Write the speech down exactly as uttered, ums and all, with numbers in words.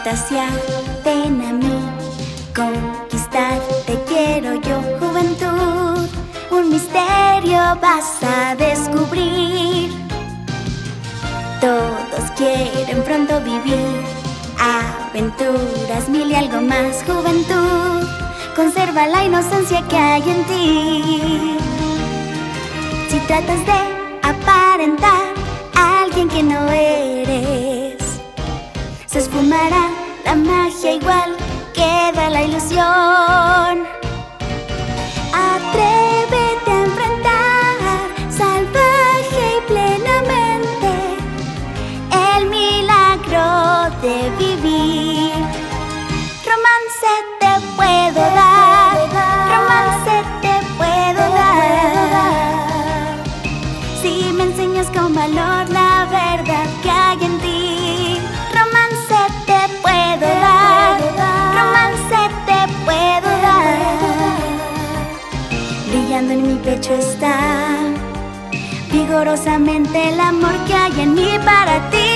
fantasía, ven a mí, conquistar te quiero yo, juventud. Un misterio vas a descubrir. Todos quieren pronto vivir aventuras, mil y algo más, juventud. Conserva la inocencia que hay en ti. Si tratas de aparentar a alguien que no eres, se esfumará la magia igual queda la ilusión. Atrévete a enfrentar salvaje y plenamente el milagro de vivir. Romance te puedo dar, romance te puedo dar, si me enseñas con valor la verdad que hay en ti. Romance te puedo dar, romance te puedo dar. Brillando en mi pecho está vigorosamente el amor que hay en mí para ti.